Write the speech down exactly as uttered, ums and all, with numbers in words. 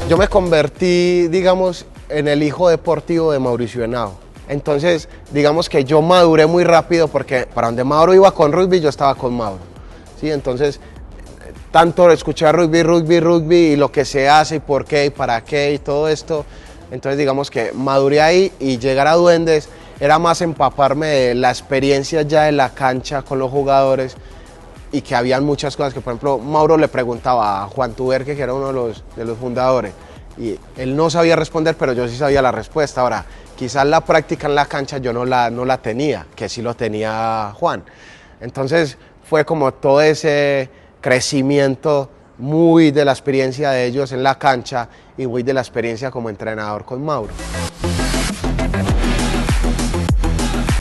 Yo me convertí, digamos, en el hijo deportivo de Mauricio Henao. Entonces, digamos que yo maduré muy rápido porque para donde Mauro iba con rugby, yo estaba con Mauro. ¿Sí? Entonces, tanto escuchar rugby, rugby, rugby y lo que se hace y por qué y para qué y todo esto. Entonces, digamos que maduré ahí y llegar a Duendes era más empaparme de la experiencia ya de la cancha con los jugadores y que habían muchas cosas que, por ejemplo, Mauro le preguntaba a Juan Tuberque, que era uno de los, de los fundadores, y él no sabía responder, pero yo sí sabía la respuesta. Ahora, quizás la práctica en la cancha yo no la, no la tenía, que sí lo tenía Juan. Entonces fue como todo ese crecimiento muy de la experiencia de ellos en la cancha y muy de la experiencia como entrenador con Mauro.